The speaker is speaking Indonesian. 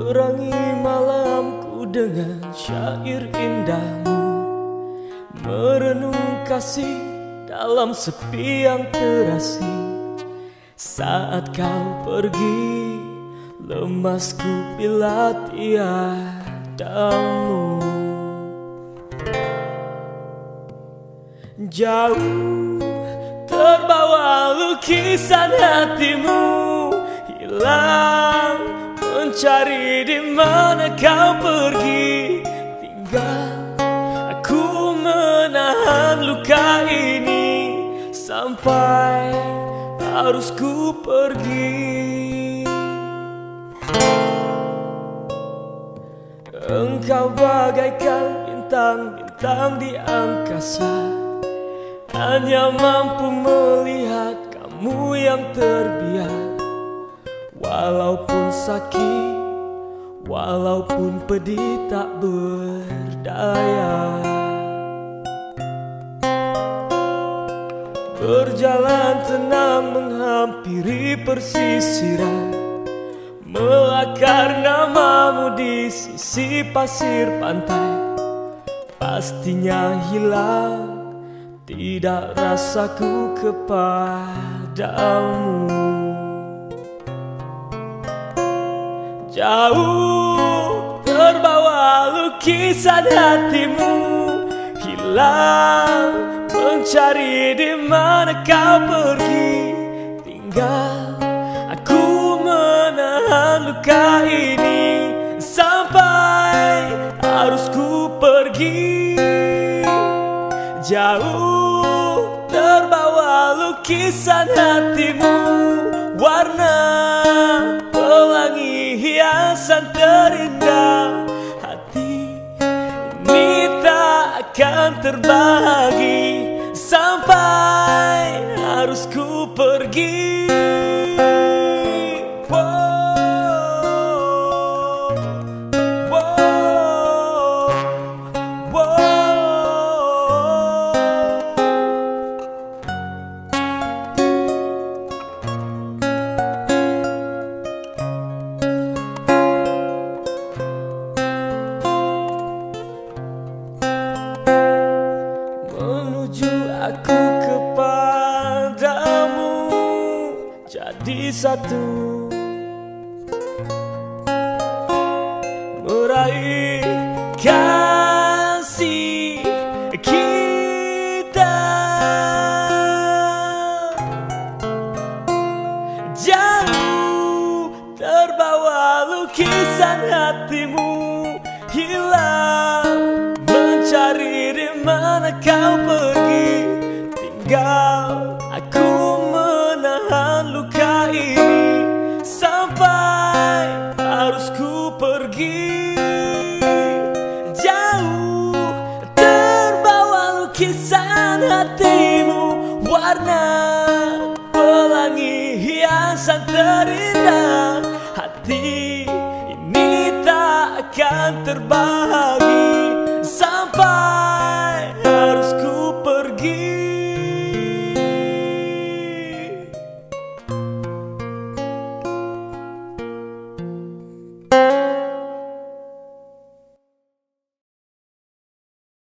Perangi malamku dengan syair indahmu, merenung kasih dalam sepi yang terasing. Saat kau pergi, lemasku bila tiadamu. Jauh terbawa lukisan hatimu, hilang mencari di mana kau pergi. Tinggal aku menahan luka ini sampai harus ku pergi. Engkau bagaikan bintang-bintang di angkasa, hanya mampu melihat kamu yang terbiar. Walaupun sakit, walaupun pedih tak berdaya. Berjalan tenang menghampiri persisiran, melakar namamu di sisi pasir pantai. Pastinya hilang tidak rasaku kepadamu. Jauh terbawa lukisan hatimu, hilang mencari di mana kau pergi. Tinggal aku menahan luka ini sampai harus ku pergi. Jauh terbawa lukisan hatimu, warna pelangi hiasan terindah. Hati ini tak akan terbagi sampai harus ku pergi. Menuju aku kepadamu jadi satu, meraih kasih kita. Jauh terbawa lukisan hatimu, hilang mencari di mana kau pergi. Tinggal aku menahan luka ini sampai harus ku pergi. Jauh terbawa lukisan hatimu, warna pelangi hiasan terindah. Hati ini tak akan terbagi